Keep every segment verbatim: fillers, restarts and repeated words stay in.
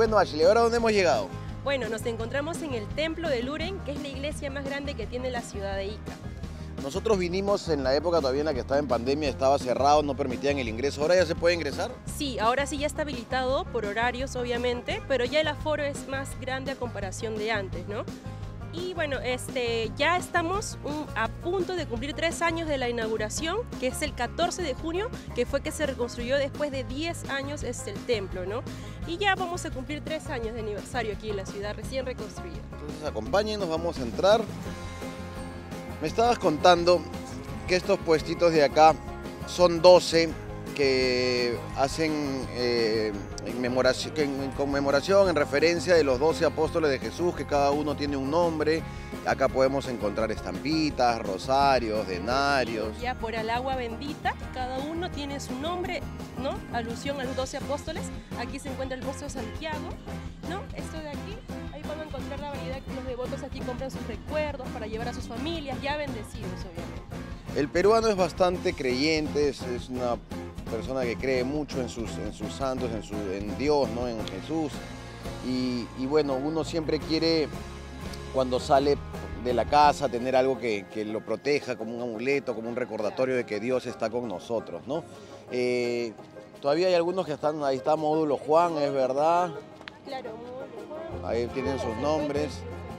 Bueno, Ashley, ¿ahora dónde hemos llegado? Bueno, nos encontramos en el Templo de Luren, que es la iglesia más grande que tiene la ciudad de Ica. Nosotros vinimos en la época todavía en la que estaba en pandemia, estaba cerrado, no permitían el ingreso. ¿Ahora ya se puede ingresar? Sí, ahora sí ya está habilitado por horarios, obviamente, pero ya el aforo es más grande a comparación de antes, ¿no? Y bueno, este, ya estamos un, a punto de cumplir tres años de la inauguración, que es el catorce de junio, que fue que se reconstruyó después de diez años este, el templo, ¿no? Y ya vamos a cumplir tres años de aniversario aquí en la ciudad, recién reconstruida. Entonces acompáñenos, vamos a entrar. Me estabas contando que estos puestitos de acá son doce que hacen eh, en, memoración, en conmemoración, en referencia de los doce apóstoles de Jesús, que cada uno tiene un nombre. Acá podemos encontrar estampitas, rosarios, denarios. Ya por el agua bendita, cada uno tiene su nombre, ¿no? Alusión a los doce apóstoles. Aquí se encuentra el apóstol Santiago, ¿no? Esto de aquí, ahí van a encontrar la variedad que los devotos aquí compran sus recuerdos para llevar a sus familias, ya bendecidos, obviamente. El peruano es bastante creyente, es, es una persona que cree mucho en sus, en sus santos, en, su, en Dios, ¿no? En Jesús. Y, y bueno, uno siempre quiere, cuando sale de la casa, tener algo que, que lo proteja, como un amuleto, como un recordatorio de que Dios está con nosotros, ¿no? Eh, todavía hay algunos que están, ahí está Módulo Juan, es verdad. Claro, Módulo Juan. Ahí tienen sus nombres.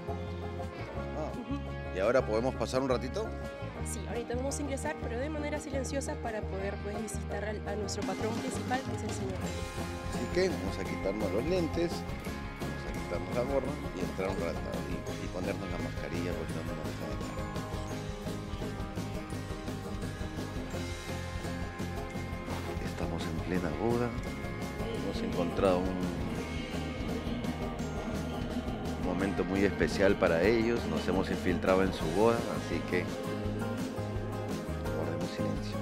Ah, ¿y ahora podemos pasar un ratito? Sí, ahorita vamos a ingresar, pero de manera silenciosa para poder pues, visitar al, a nuestro patrón principal, que es el Señor. Así que vamos a quitarnos los lentes, vamos a quitarnos la gorra y entrar un rato y, y ponernos la mascarilla porque no nos dejan entrar. Estamos en plena boda, hemos encontrado un momento muy especial para ellos, nos hemos infiltrado en su boda, así que silencio.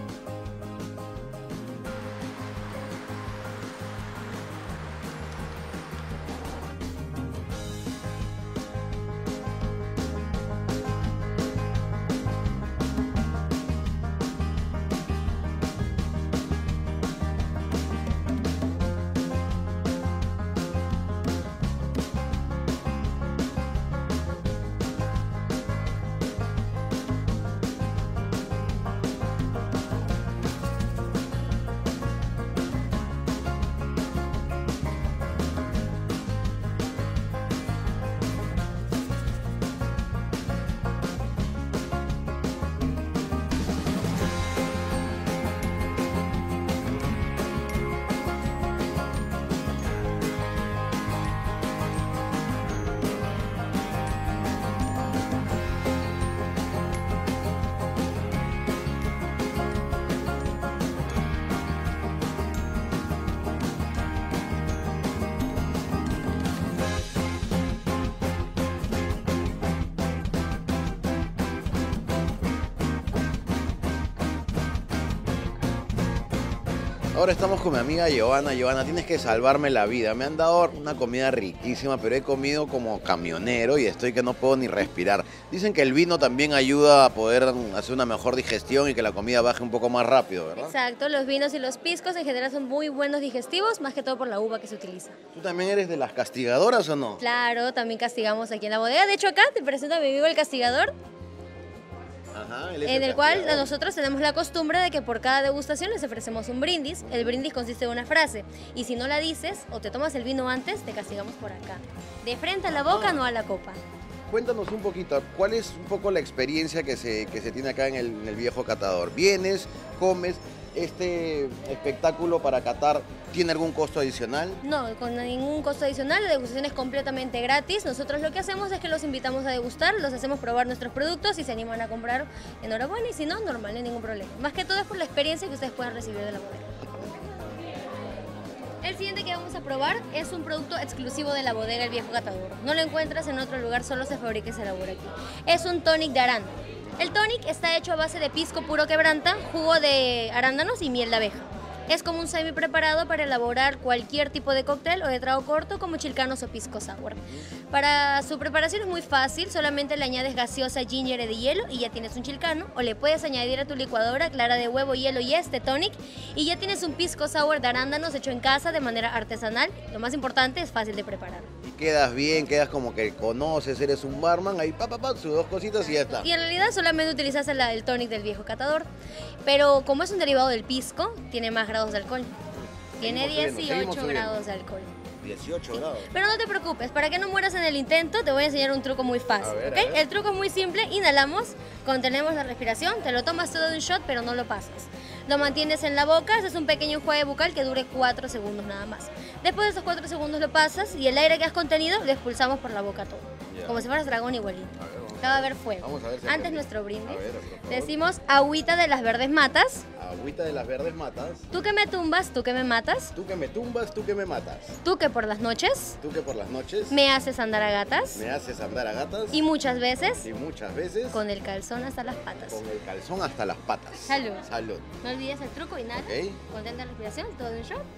Ahora estamos con mi amiga Giovanna. Giovanna, tienes que salvarme la vida. Me han dado una comida riquísima, pero he comido como camionero y estoy que no puedo ni respirar. Dicen que el vino también ayuda a poder hacer una mejor digestión y que la comida baje un poco más rápido, ¿verdad? Exacto, los vinos y los piscos en general son muy buenos digestivos, más que todo por la uva que se utiliza. ¿Tú también eres de las castigadoras o no? Claro, también castigamos aquí en la bodega. De hecho, acá te presento a mi amigo el castigador. Ajá, él es en el, el cual nosotros tenemos la costumbre de que por cada degustación les ofrecemos un brindis. El brindis consiste en una frase y si no la dices o te tomas el vino antes, te castigamos por acá. De frente a la boca, ah. no a la copa. Cuéntanos un poquito, ¿cuál es un poco la experiencia que se, que se tiene acá en el, en el Viejo Catador? ¿Vienes, comes? ¿Este espectáculo para catar tiene algún costo adicional? No, con ningún costo adicional, la degustación es completamente gratis. Nosotros lo que hacemos es que los invitamos a degustar, los hacemos probar nuestros productos y se animan a comprar, enhorabuena, y si no, normal, no hay ningún problema. Más que todo es por la experiencia que ustedes puedan recibir de la bodega. El siguiente que vamos a probar es un producto exclusivo de la bodega El Viejo Catador. No lo encuentras en otro lugar, solo se fabrica y se elabora aquí. Es un tonic de arándano. El tonic está hecho a base de pisco puro quebranta, jugo de arándanos y miel de abeja. Es como un semi preparado para elaborar cualquier tipo de cóctel o de trago corto como chilcanos o pisco sour. Para su preparación es muy fácil, solamente le añades gaseosa, ginger de hielo y ya tienes un chilcano, o le puedes añadir a tu licuadora clara de huevo, hielo y este tonic y ya tienes un pisco sour de arándanos hecho en casa de manera artesanal. Lo más importante es fácil de preparar. Y quedas bien, quedas como que conoces, eres un barman, ahí pa, pa, pa, sus dos cositas y ya está. Y en realidad solamente utilizas el, el tonic del viejo catador, pero como es un derivado del pisco, tiene más grados de alcohol. Tiene Seguimos subiendo, seguimos dieciocho subiendo. grados de alcohol. dieciocho grados. Pero no te preocupes, para que no mueras en el intento, te voy a enseñar un truco muy fácil, A ver, ¿ok? a ver. El truco es muy simple, inhalamos, contenemos la respiración, te lo tomas todo de un shot, pero no lo pasas. Lo mantienes en la boca, haces un pequeño enjuague bucal que dure cuatro segundos nada más. Después de esos cuatro segundos lo pasas y el aire que has contenido lo expulsamos por la boca todo. Ya. Como si fueras dragón igualito. A ver, vamos Acá va a haber fuego. Vamos a ver si Antes aprendí. nuestro brindis. A ver, por favor. Decimos agüita de las verdes matas. Agüita de las verdes matas. Tú que me tumbas, tú que me matas. Tú que me tumbas, tú que me matas. Tú que por las noches Tú que por las noches me haces andar a gatas. me haces andar a gatas. Y muchas veces y muchas veces con el calzón hasta las patas. con el calzón hasta las patas. Salud. Salud. No olvides el truco, inhala. Ok. Contén la respiración, todo de un shot.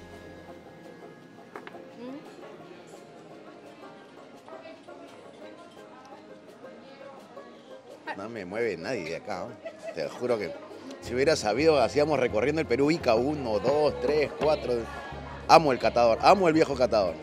No me mueve nadie de acá, ¿no? Te juro que si hubiera sabido, hacíamos recorriendo el Perú Ica uno, dos, tres, cuatro. Amo el catador, amo el viejo catador.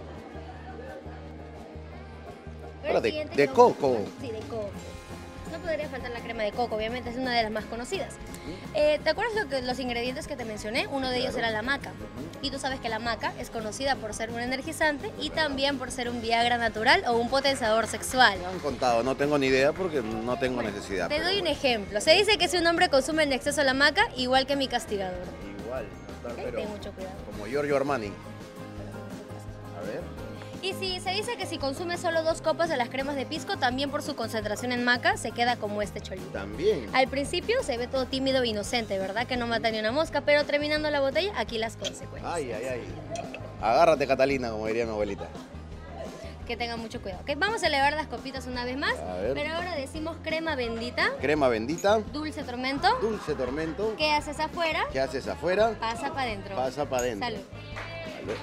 Ahora Ahora el de- siguiente de que vamos a coco. tomar- Sí, de coco. No podría faltar la crema de coco, obviamente es una de las más conocidas. Eh, ¿Te acuerdas lo que, los ingredientes que te mencioné? Uno de ellos Claro. era la maca. Y tú sabes que la maca es conocida por ser un energizante y también por ser un Viagra natural o un potenciador sexual. Me han contado, no tengo ni idea porque no tengo necesidad. Te pero doy un bueno. ejemplo. Se dice que si un hombre consume en exceso la maca, igual que mi castigador. Igual, ¿Ok? pero Ten mucho cuidado. como Giorgio Armani. A ver. Y si se dice que si consume solo dos copas de las cremas de pisco, también por su concentración en maca, se queda como este cholito. También. Al principio se ve todo tímido e inocente, ¿verdad? Que no mata ni una mosca, pero terminando la botella, aquí las consecuencias. Ay, ay, ay. Agárrate, Catalina, como diría mi abuelita. Que tengan mucho cuidado. ¿Ok? Vamos a elevar las copitas una vez más. A ver. Pero ahora decimos crema bendita, Crema bendita, dulce tormento. dulce tormento. ¿Qué haces afuera? ¿Qué haces afuera? Pasa para adentro. Pasa para adentro. Salud. Salud.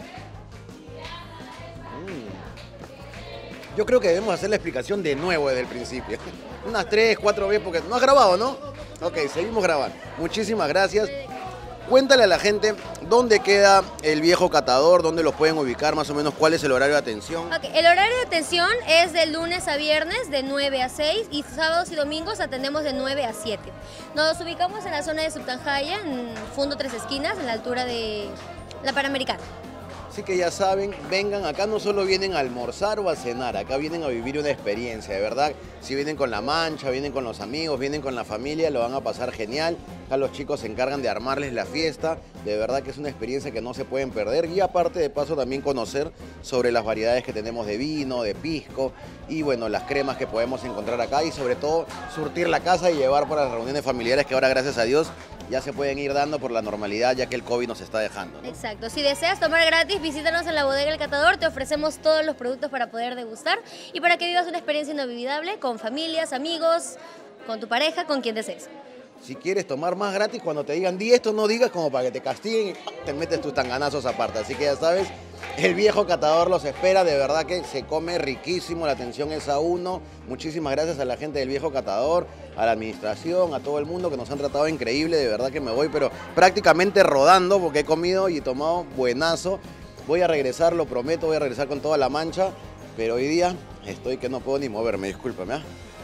Mm. Yo creo que debemos hacer la explicación de nuevo desde el principio. Unas tres, cuatro veces, porque no has grabado, ¿no? Ok, seguimos grabando. Muchísimas gracias. Cuéntale a la gente dónde queda el viejo catador, dónde los pueden ubicar, más o menos cuál es el horario de atención. Ok, el horario de atención es de lunes a viernes de nueve a seis y sábados y domingos atendemos de nueve a siete. Nos ubicamos en la zona de Subtanjaya, en Fundo Tres Esquinas, en la altura de la Panamericana. Así que ya saben, vengan, acá no solo vienen a almorzar o a cenar, acá vienen a vivir una experiencia, de verdad. Si vienen con la mancha, vienen con los amigos, vienen con la familia, lo van a pasar genial. Acá los chicos se encargan de armarles la fiesta, de verdad que es una experiencia que no se pueden perder. Y aparte de paso también conocer sobre las variedades que tenemos de vino, de pisco y bueno, las cremas que podemos encontrar acá y sobre todo surtir la casa y llevar para las reuniones familiares que ahora gracias a Dios ya se pueden ir dando por la normalidad ya que el COVID nos está dejando, ¿no? Exacto. Si deseas tomar gratis, visítanos en la bodega El Catador. Te ofrecemos todos los productos para poder degustar y para que vivas una experiencia inolvidable con familias, amigos, con tu pareja, con quien desees. Si quieres tomar más gratis, cuando te digan di esto, no digas como para que te castiguen y te metes tus tanganazos aparte. Así que ya sabes, el viejo catador los espera, de verdad que se come riquísimo, la atención es a uno. Muchísimas gracias a la gente del viejo catador, a la administración, a todo el mundo que nos han tratado increíble, de verdad que me voy, pero prácticamente rodando porque he comido y tomado buenazo. Voy a regresar, lo prometo, voy a regresar con toda la mancha, pero hoy día estoy que no puedo ni moverme, discúlpame. ¿eh?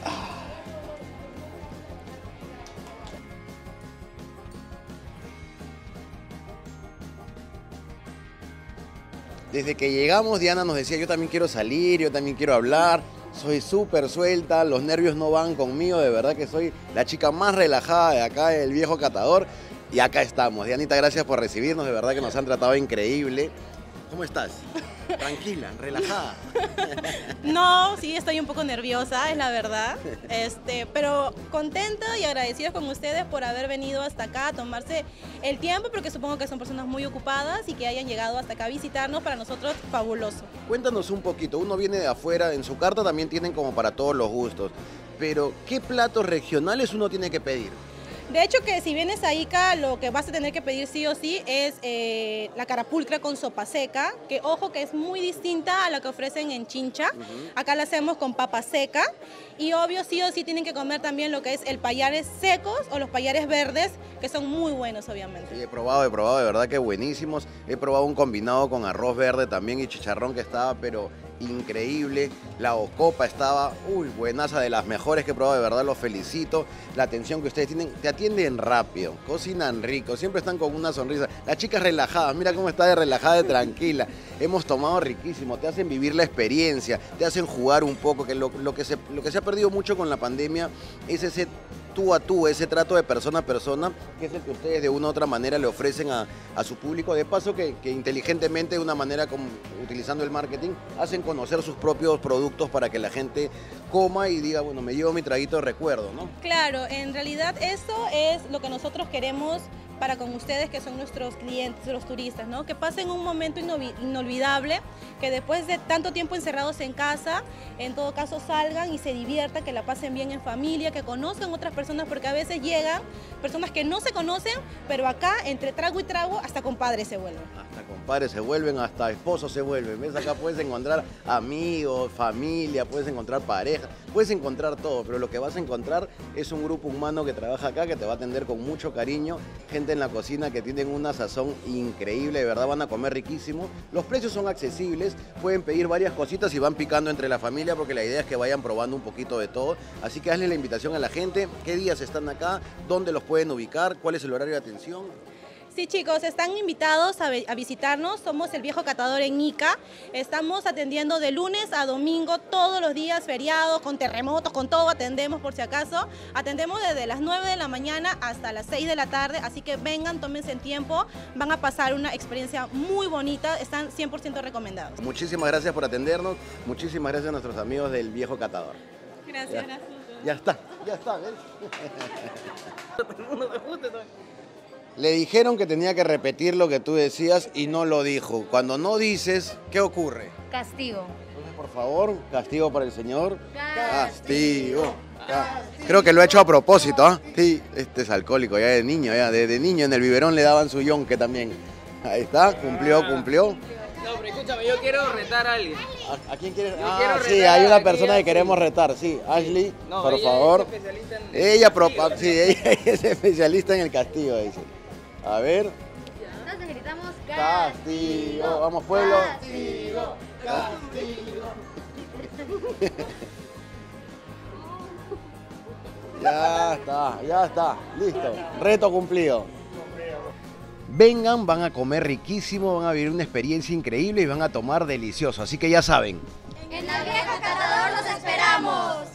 Desde que llegamos, Diana nos decía, yo también quiero salir, yo también quiero hablar, soy súper suelta, los nervios no van conmigo, de verdad que soy la chica más relajada de acá, el viejo catador, y acá estamos. Dianita, gracias por recibirnos, de verdad que nos han tratado increíble. ¿Cómo estás? Tranquila, relajada. No, sí, estoy un poco nerviosa, es la verdad, este, pero contenta y agradecidos con ustedes por haber venido hasta acá a tomarse el tiempo, porque supongo que son personas muy ocupadas y que hayan llegado hasta acá a visitarnos, para nosotros fabuloso. Cuéntanos un poquito, uno viene de afuera, en su carta también tienen como para todos los gustos, pero ¿qué platos regionales uno tiene que pedir? De hecho que si vienes a Ica, lo que vas a tener que pedir sí o sí es eh, la carapulcra con sopa seca, que ojo que es muy distinta a la que ofrecen en Chincha. Uh-huh. Acá la hacemos con papa seca y obvio sí o sí tienen que comer también lo que es el payares secos o los payares verdes, que son muy buenos obviamente. Sí, he probado, he probado, de verdad que buenísimos. He probado un combinado con arroz verde también y chicharrón que estaba pero increíble. La ocopa estaba, uy, buenaza, de las mejores que he probado, de verdad los felicito. La atención que ustedes tienen, te atienden rápido, cocinan rico, siempre están con una sonrisa. Las chicas relajadas, mira cómo está de relajada, de tranquila. Hemos tomado riquísimo, te hacen vivir la experiencia, te hacen jugar un poco, que lo, lo, que se, lo que se ha perdido mucho con la pandemia es ese tú a tú, ese trato de persona a persona, que es el que ustedes de una u otra manera le ofrecen a, a su público. De paso que, que inteligentemente, de una manera como utilizando el marketing, hacen conocer sus propios productos para que la gente coma y diga, bueno, me llevo mi traguito de recuerdo, ¿no? Claro, en realidad eso es lo que nosotros queremos para con ustedes, que son nuestros clientes, los turistas, ¿no? Que pasen un momento inolvidable, que después de tanto tiempo encerrados en casa, en todo caso salgan y se diviertan, que la pasen bien en familia, que conozcan otras personas, porque a veces llegan personas que no se conocen, pero acá entre trago y trago hasta compadres se vuelven. Hasta compadres se vuelven, hasta esposos se vuelven. ¿Ves? Acá puedes encontrar amigos, familia, puedes encontrar pareja, puedes encontrar todo, pero lo que vas a encontrar es un grupo humano que trabaja acá, que te va a atender con mucho cariño, gente en la cocina que tienen una sazón increíble, de verdad van a comer riquísimo. Los precios son accesibles, pueden pedir varias cositas y van picando entre la familia, porque la idea es que vayan probando un poquito de todo. Así que hazle la invitación a la gente, qué días están acá, dónde los pueden ubicar, cuál es el horario de atención. Sí, chicos, están invitados a, a visitarnos. Somos el Viejo Catador en Ica. Estamos atendiendo de lunes a domingo, todos los días, feriados, con terremotos, con todo atendemos por si acaso. Atendemos desde las nueve de la mañana hasta las seis de la tarde, así que vengan, tómense el tiempo. Van a pasar una experiencia muy bonita, están cien por ciento recomendados. Muchísimas gracias por atendernos, muchísimas gracias a nuestros amigos del Viejo Catador. Gracias, ya, gracias. Ya está, ya está, ¿ves? Le dijeron que tenía que repetir lo que tú decías y no lo dijo. Cuando no dices, ¿qué ocurre? Castigo. Entonces, por favor, castigo para el señor. Castigo. Castigo. Creo que lo ha hecho a propósito, ¿ah? ¿eh? Sí, este es alcohólico, ya de niño, ya desde niño en el biberón le daban su yonque también. Ahí está, cumplió, cumplió. No, pero escúchame, yo quiero retar a alguien. ¿A, a quién quieres? Yo Ah, quiero sí, retar hay una a persona que aquella- queremos retar, sí. Ashley, No, por ella favor. es especialista en- Ella, propa- sí, ella es especialista en el castigo, dice. A ver. Entonces gritamos Castigo. Vamos, pueblo. Castigo. Ya está, ya está. Listo. Reto cumplido. Vengan, van a comer riquísimo, van a vivir una experiencia increíble y van a tomar delicioso. Así que ya saben. En la Vieja Catador los esperamos.